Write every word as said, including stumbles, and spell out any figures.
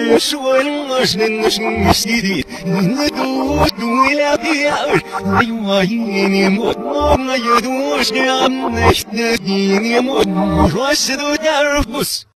يشوالش نشنشتي ندوش دولا بيعش أيوة موت ما يدوش يا نشتدين يا موت رشدو دربس